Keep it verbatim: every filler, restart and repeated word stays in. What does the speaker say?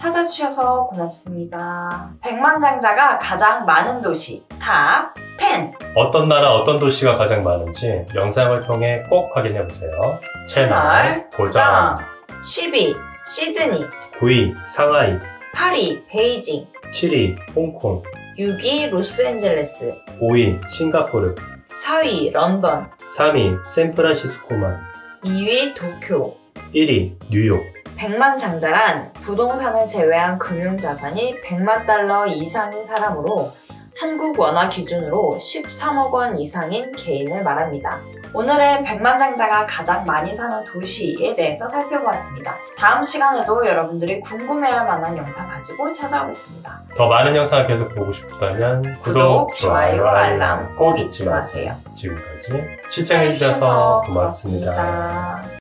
찾아주셔서 고맙습니다. 백만장자가 가장 많은 도시 탑 텐. 어떤 나라 어떤 도시가 가장 많은지 영상을 통해 꼭 확인해보세요. 채널 고정. 십 위 시드니, 구 위 상하이, 팔 위 베이징, 칠 위 홍콩, 육 위 로스앤젤레스, 오 위 싱가포르, 사 위 런던, 삼 위 샌프란시스코만, 이 위 도쿄. 일 위 뉴욕. 백만장자란 부동산을 제외한 금융자산이 백만 달러 이상인 사람으로 한국 원화 기준으로 십삼억 원 이상인 개인을 말합니다. 오늘은 백만장자가 가장 많이 사는 도시에 대해서 살펴보았습니다. 다음 시간에도 여러분들이 궁금해할 만한 영상 가지고 찾아오겠습니다. 더 많은 영상을 계속 보고 싶다면 구독, 구독 좋아요, 알람 꼭 잊지 마세요. 지금까지 시청해주셔서 고맙습니다.